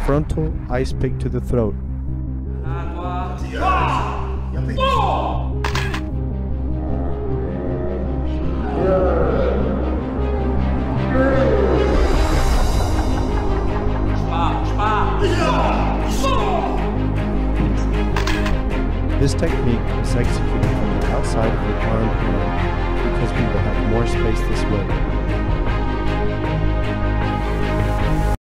frontal ice pick to the throat. This technique is executed from the outside of the armed hand because we will have more space this way.